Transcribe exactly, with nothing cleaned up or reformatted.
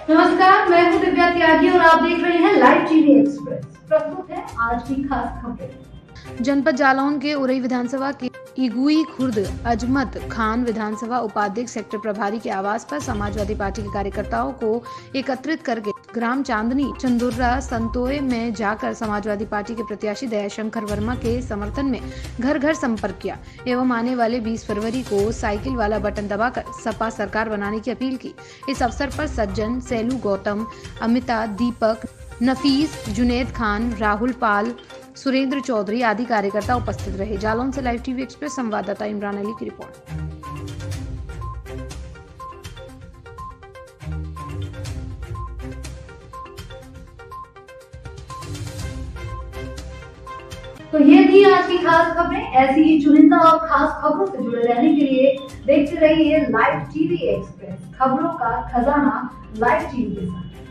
नमस्कार, मैं हूं दिव्या त्यागी और आप देख रहे हैं लाइव टीवी एक्सप्रेस। प्रस्तुत है आज की खास खबरें। जनपद जालौन के उरई विधानसभा के इगुई खुर्द अजमत खान विधानसभा उपाध्यक्ष सेक्टर प्रभारी के आवास पर समाजवादी पार्टी के कार्यकर्ताओं को एकत्रित करके ग्राम चांदनी चंदुर्रा संतोय में जाकर समाजवादी पार्टी के प्रत्याशी दयाशंकर वर्मा के समर्थन में घर घर संपर्क किया एवं आने वाले बीस फरवरी को साइकिल वाला बटन दबाकर सपा सरकार बनाने की अपील की। इस अवसर पर सज्जन, सेलू गौतम, अमिता, दीपक, नफीस, जुनेद खान, राहुल पाल, सुरेंद्र चौधरी आदि कार्यकर्ता उपस्थित रहे। जालौन से लाइव टीवी एक्सप्रेस संवाददाता इमरान अली की रिपोर्ट। तो ये थी आज की खास खबरें। ऐसी ही चुनिंदा और खास खबरों से जुड़े रहने के लिए देखते रहिए लाइव टीवी एक्सप्रेस, खबरों का खजाना लाइव टीवी के साथ।